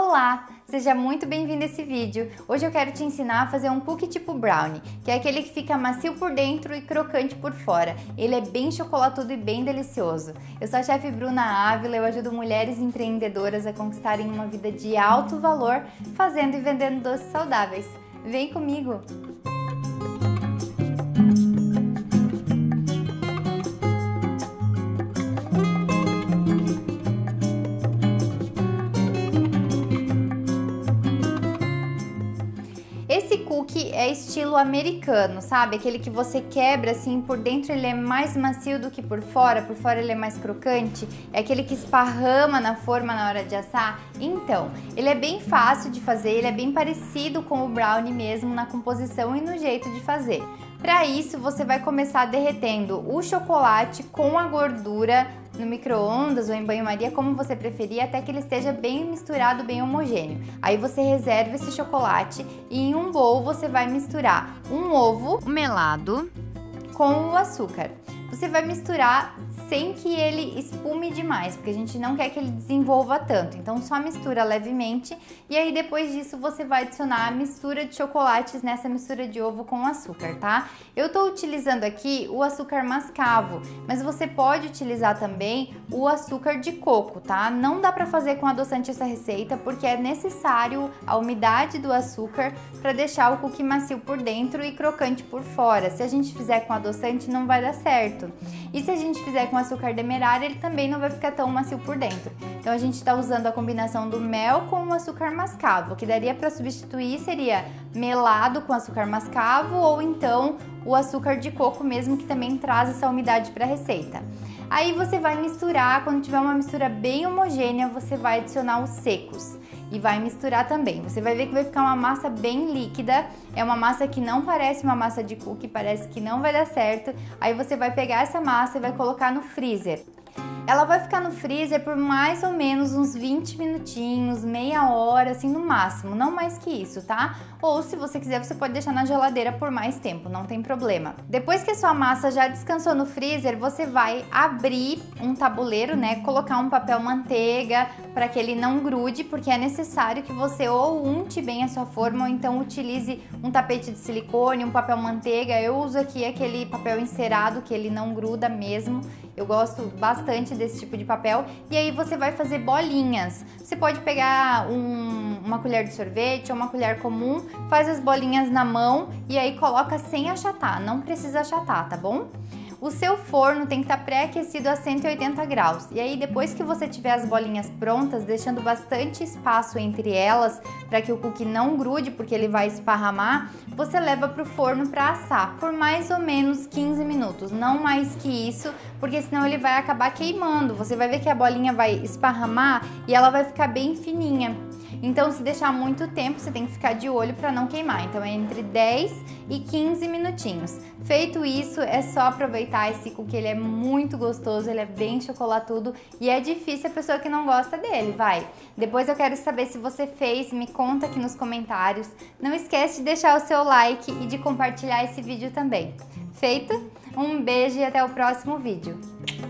Olá! Seja muito bem-vindo a esse vídeo. Hoje eu quero te ensinar a fazer um cookie tipo brownie, que é aquele que fica macio por dentro e crocante por fora. Ele é bem chocolatudo e bem delicioso. Eu sou a chefe Bruna Ávila, eu ajudo mulheres empreendedoras a conquistarem uma vida de alto valor, fazendo e vendendo doces saudáveis. Vem comigo! Esse cookie é estilo americano, sabe? Aquele que você quebra assim, por dentro ele é mais macio do que por fora ele é mais crocante. É aquele que esparrama na forma na hora de assar. Então, ele é bem fácil de fazer, ele é bem parecido com o brownie mesmo na composição e no jeito de fazer. Para isso, você vai começar derretendo o chocolate com a gordura no micro-ondas ou em banho-maria, como você preferir, até que ele esteja bem misturado, bem homogêneo. Aí você reserva esse chocolate e em um bowl você vai misturar um ovo melado com o açúcar. Você vai misturar sem que ele espume demais, porque a gente não quer que ele desenvolva tanto. Então só mistura levemente e aí depois disso você vai adicionar a mistura de chocolates nessa mistura de ovo com açúcar, tá? Eu tô utilizando aqui o açúcar mascavo, mas você pode utilizar também o açúcar de coco, tá? Não dá pra fazer com adoçante essa receita, porque é necessário a umidade do açúcar para deixar o cookie macio por dentro e crocante por fora. Se a gente fizer com adoçante não vai dar certo. E se a gente fizer com açúcar demerara, ele também não vai ficar tão macio por dentro. Então a gente está usando a combinação do mel com o açúcar mascavo. O que daria para substituir seria melado com açúcar mascavo ou então o açúcar de coco mesmo, que também traz essa umidade para a receita. Aí você vai misturar, quando tiver uma mistura bem homogênea, você vai adicionar os secos e vai misturar também. Você vai ver que vai ficar uma massa bem líquida, é uma massa que não parece uma massa de cookie, parece que não vai dar certo. Aí você vai pegar essa massa e vai colocar no freezer. Ela vai ficar no freezer por mais ou menos uns 20 minutinhos, meia hora, assim no máximo, não mais que isso, tá? Ou se você quiser, você pode deixar na geladeira por mais tempo, não tem problema. Depois que a sua massa já descansou no freezer, você vai abrir um tabuleiro, né? Colocar um papel manteiga para que ele não grude, porque é necessário que você ou unte bem a sua forma ou então utilize um tapete de silicone, um papel manteiga. Eu uso aqui aquele papel encerado que ele não gruda mesmo. Eu gosto bastante desse tipo de papel. E aí você vai fazer bolinhas. Você pode pegar uma colher de sorvete ou uma colher comum, faz as bolinhas na mão e aí coloca sem achatar. Não precisa achatar, tá bom? O seu forno tem que estar pré-aquecido a 180 graus. E aí depois que você tiver as bolinhas prontas, deixando bastante espaço entre elas para que o cookie não grude, porque ele vai esparramar, você leva para o forno para assar por mais ou menos 15 minutos, não mais que isso, porque senão ele vai acabar queimando. Você vai ver que a bolinha vai esparramar e ela vai ficar bem fininha. Então, se deixar muito tempo, você tem que ficar de olho para não queimar. Então, é entre 10 e 15 minutinhos. Feito isso, é só aproveitar esse cookie, ele é muito gostoso, ele é bem chocolatudo e é difícil a pessoa que não gosta dele, vai. Depois eu quero saber se você fez, me conta aqui nos comentários. Não esquece de deixar o seu like e de compartilhar esse vídeo também. Feito? Um beijo e até o próximo vídeo.